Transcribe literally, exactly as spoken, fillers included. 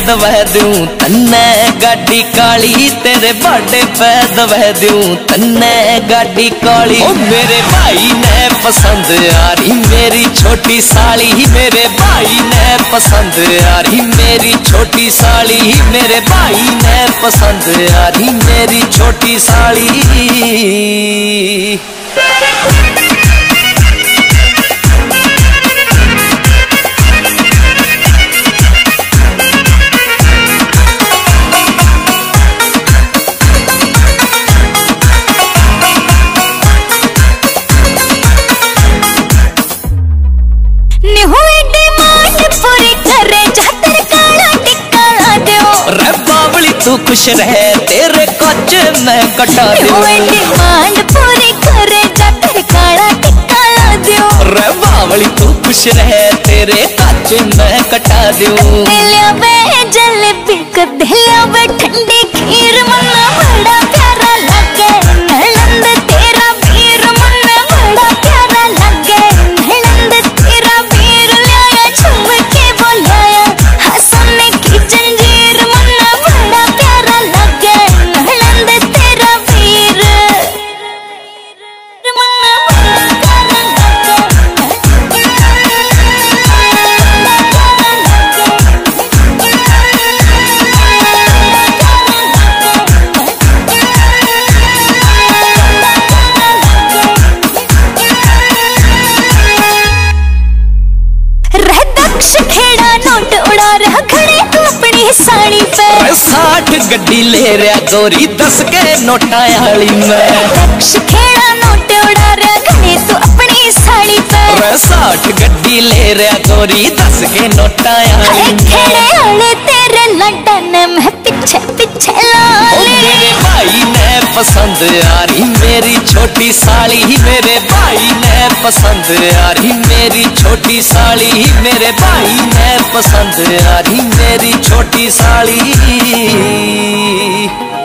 दवा दूं तन्ने गाड़ी काली, तेरे बर्थडे पे दवा दूं तन्ने गाड़ी काली। ओ मेरे भाई ने पसंद आ रही मेरी छोटी साली, मेरे भाई ने पसंद आ रही मेरी छोटी साली, मेरे भाई ने पसंद आ रही मेरी छोटी साली। तू खुश रहे तेरे कच मैं कटा दूं, डिमांड पूरी करे जा तेरे काला टिक्का ला दूं। रे बावली तू खुश रहे तेरे कच मैं कटा दूं। दिलिया वे जलेबी कर दिलिया वे ठंडी खीर मन्ना बड़ा प्यारा लगे, नलंद तेरा वीर मन्ना बड़ा प्यारा लगे, नलंद तेरा वीर लाया छुप के बोलाया हंसने की जंजीर मन्ना बड़ा प्यारा लगे, नलंद तेरा वीर मन्ना बड़ा प्यारा खेड़ा नोट उड़ा रहा खड़े तू अपनी साड़ी पे। साठ गड्डी ले रहा गोरी दस के नोटा आली में। दक्ष खेड़ा नोट उड़ा रहा खड़े तू अपनी साड़ी पे। साठ गड्डी ले रहा गोरी दस के नोटा आली में। खेड़े आले तेरे लड्डन में पीछे पीछे लाले। मेरे भाई ने पसंद आ रही मेरी छोटी साली, मेरे भाई ने पसंद आ रही मेरी छोटी साली, मेरे भाई ने पसंद आ रही मेरी छोटी साली।